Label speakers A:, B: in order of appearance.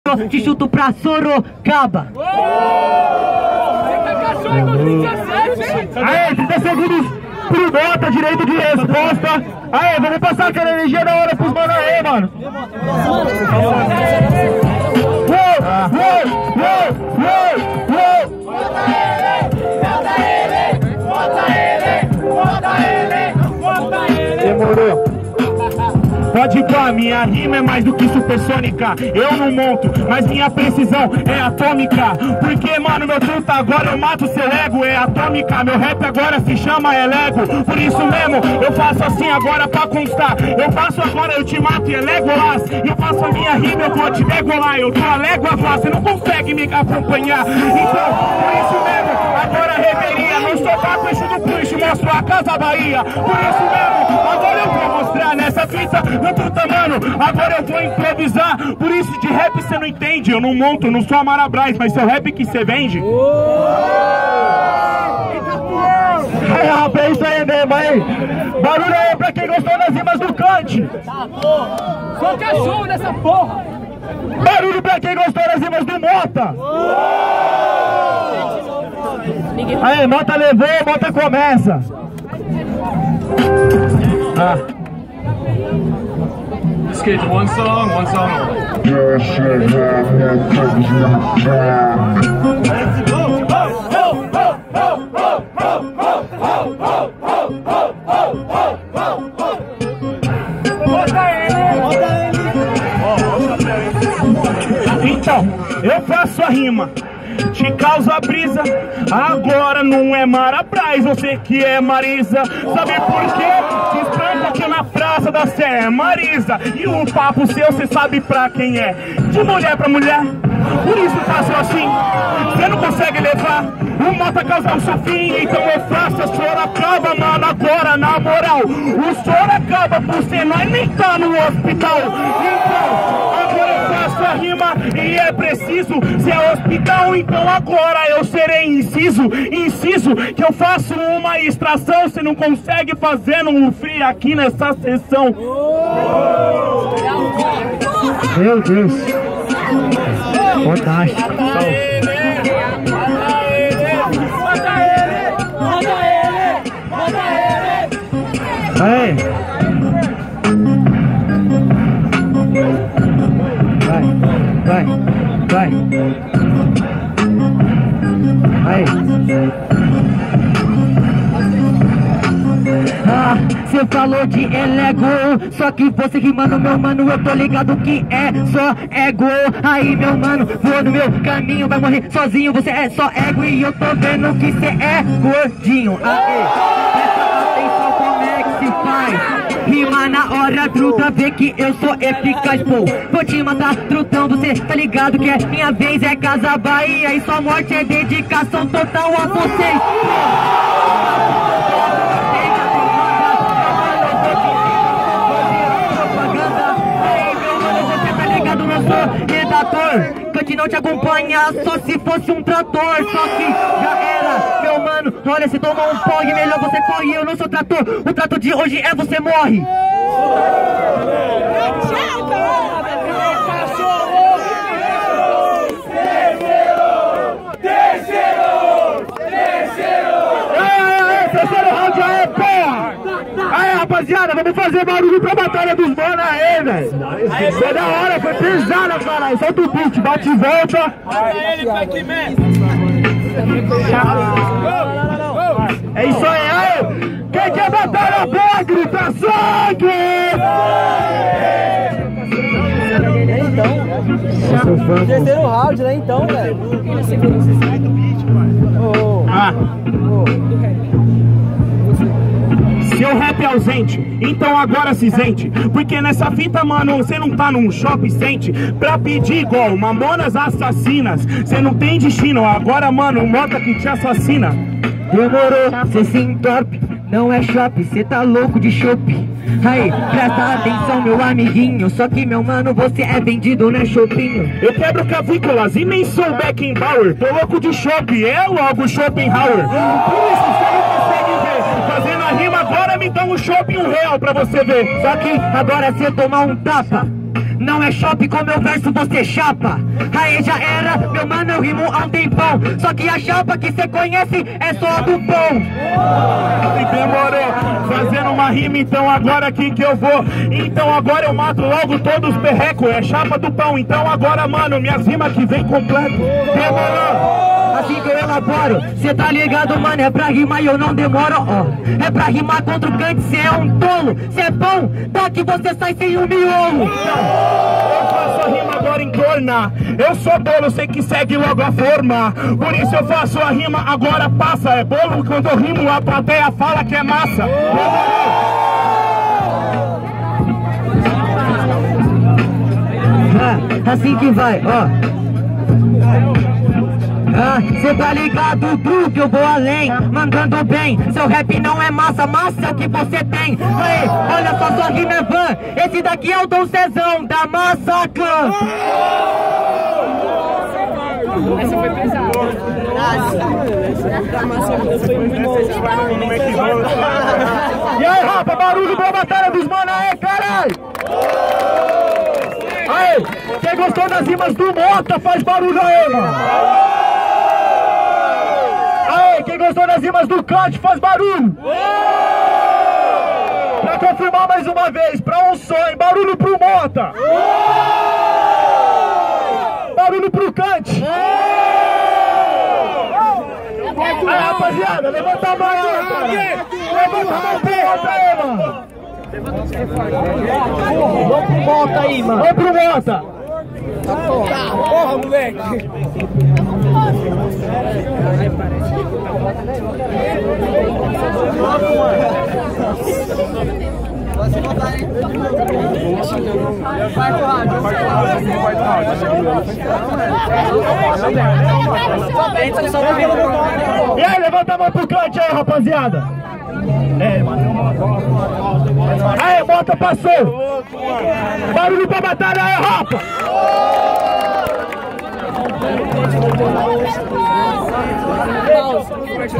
A: só te chuto pra Sorocaba.
B: Aê, 30 segundos pro Mota, direito de resposta. Aê, vamos passar aquela energia da hora pros mano aí, mano. Demorou. Pode ir pra minha rima é mais do que supersônica. Eu não monto, mas minha precisão é atômica. Porque, mano, meu truta agora eu mato seu ego. É atômica, meu rap agora se chama Elego. Por isso mesmo, eu faço assim agora pra constar. Eu faço agora, eu te mato e é Legolas. Eu faço a minha rima, eu vou te degolar. Eu tô a légua, você não consegue me acompanhar. Então, por isso mesmo, agora reveria. Não sou taco, eixo do puxo, mostro a Casa Bahia. Por isso mesmo, agora eu vou mostrar nessa fita. Meu truta, mano, agora eu vou improvisar. Por isso de rap você não entende. Eu não monto, eu não sou a Marabras, mas seu rap que você vende. Aí, rapaz, é isso aí mesmo, aí. Barulho aí pra quem gostou das rimas do Kant.
C: Sou cachorro nessa porra.
B: Barulho pra quem gostou das rimas do Mota. Aí, Mota levou, Mota começa.
C: Skate, one song only.
B: Então, eu faço a rima, te causa brisa. Agora não é Marabras, você que é Marisa. Sabe por quê? Destampa aqui na Praça da Sé é Marisa. E o papo seu, cê sabe pra quem é. De mulher pra mulher. Por isso faço assim. Cê não consegue levar o Mota causa o seu fim. Então eu faço a Sorocaba, mano, agora na moral. O Sorocaba por ser nós nem tá no hospital. Então, agora eu faço a rima e é preciso. Se é hospital, então agora eu serei inciso. Inciso que eu faço uma extração. Você não consegue fazer no free aqui nessa sessão. Meu Deus. Fantástico. Aí. Vai. Aí. Cê falou de elego, só que você rimando, meu mano, eu tô ligado que é só ego. Aí, meu mano, vou no meu caminho, vai morrer sozinho, você é só ego. E eu tô vendo que cê é gordinho. Aê, presta atenção como é que se faz. Rima na hora, truta, vê que eu sou eficaz, pô. Vou te matar, trutão, você tá ligado que é minha vez, é Casa Bahia. E sua morte é dedicação total a vocês. Redator, Kant não te acompanha só se fosse um trator. Só que já era, meu mano. Olha, se tomar um pog, melhor você corre. Eu não sou trator, o trator de hoje é você morre. Terceiro round aí, porra! Aí, rapaziada, vamos fazer barulho pra batalha dos mano aí, velho. Foi da hora, foi pesada, caralho. Solta o beat, bate e volta. É isso aí, quem quer batalha boa, grita sangue!
D: Então, terceiro round, né, então, velho.
B: Seu rap é ausente, então agora se sente. Porque nessa fita, mano, você não tá num shopping sente pra pedir igual Mamonas Assassinas. Você não tem destino, agora, mano, o Mota que te assassina. Demorou, cê se entorpe, não é shopping, cê tá louco de shopping. Aí, presta atenção, meu amiguinho, só que, meu mano, você é vendido, né, shopping? Eu quebro cavículas e nem sou Beckenbauer. Tô louco de shopping, é logo Schopenhauer. Por isso, você não consegue ver. Fazendo a rima agora, me dá um shopping R$1 pra você ver. Só que agora é você tomar um tapa.
A: Não é shopping com meu verso, você chapa. Aí já era, meu mano, eu rimo há um tempão. Só que a chapa que cê conhece é só a do pão.
B: Demorou, fazendo uma rima, então agora aqui que eu vou. Então agora eu mato logo todos os perrecos. É chapa do pão, então agora, mano, minhas rimas que vem completo. Demorou.
A: Assim que eu elaboro, cê tá ligado, mano, é pra rimar e eu não demoro, ó. É pra rimar contra o cante, cê é um tolo. Cê é bom, tá que você sai sem um miolo.
B: Eu faço a rima agora entorna. Eu sou bolo, sei que segue logo a forma. Por isso eu faço a rima, agora passa. É bolo, quando eu rimo a plateia fala que é massa.
A: Assim que vai, ó. Cê tá ligado, Du, que eu vou além, mandando bem. Seu rap não é massa, massa é o que você tem. Aí, olha só, sua rima é van. Esse daqui é o Dom Cezão da Massacã.
C: Essa foi pesada.
B: E aí, rapa, barulho pra batalha dos mano aí, caralho! Aí, quem gostou das rimas do Mota, faz barulho aí, mano! Aí, quem gostou das rimas do Kant, faz barulho! Pra confirmar mais uma vez, pra um sonho, barulho pro Mota! Barulho pro Kant! Aí, rapaziada, levanta a mão aí, cara! Levanta a mão pro Mota aí, mano!
A: Vamos pro Mota aí, mano.
B: Vamos pro Mota!
D: Porra, moleque!
B: E aí, levanta a mão pro Kant aí, rapaziada! Aí, Mota passou! Barulho pra batalha aí, rapa!